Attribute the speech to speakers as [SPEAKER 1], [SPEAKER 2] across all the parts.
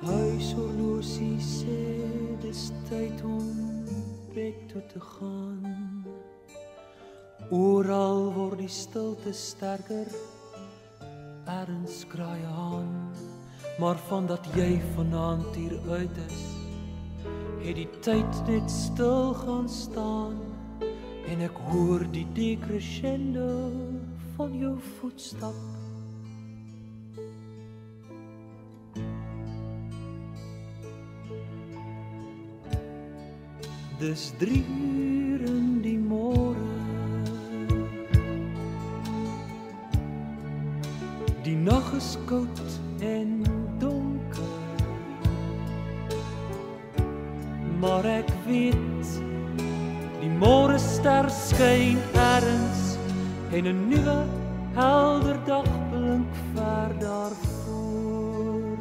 [SPEAKER 1] Huishorlosie sê dis tyd om bed toe te gaan. Oral word die stilte sterker, ergens kraai aan. Maar van dat jy vanaand hier uit is, het die tyd net stil gaan staan. En ek hoor die decrescendo van jou voetstap. Dis 3 uur in die môre. Die nag is koud en donker. Maar ek weet, die môrester skyn ergens en 'n nuwe helder dag blink ver daarvoor.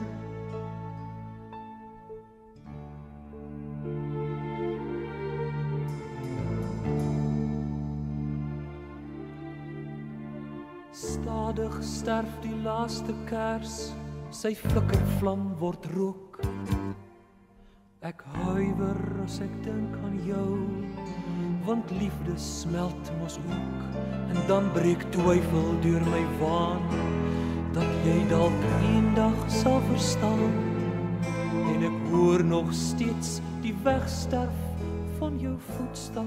[SPEAKER 1] Stadig sterf die laaste kers, sy flikkervlam word rook. Ek huiwer as ek dink aan jou, want liefde smelt mos ook. En dan breek twyfel deur my waan, dat jy dalk eendag sal verstaan. En ek hoor nog steeds die wegsterf van jou voetstap.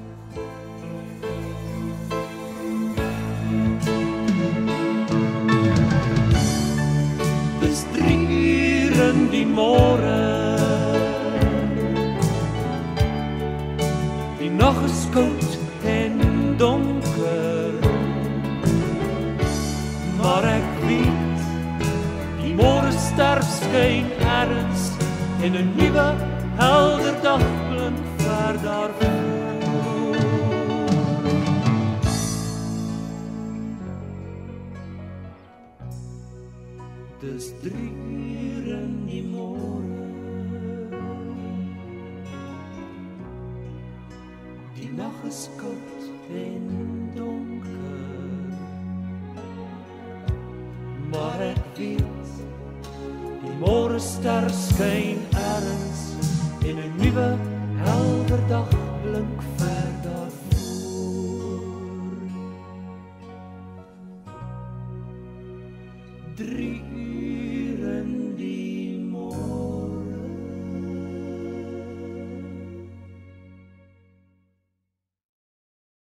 [SPEAKER 1] Dis 3 uur in die môre. Die nag is koud en donker. Maar ek weet, die môrester skyn ergens en 'n nuwe helder dag blink ver daarvoor. Dis 3 uur in die môre. Die nag is koud en donker. Maar ek weet, die môrester skyn ergens en 'n nuwe helder dag blink ver daarvoor. 3 uur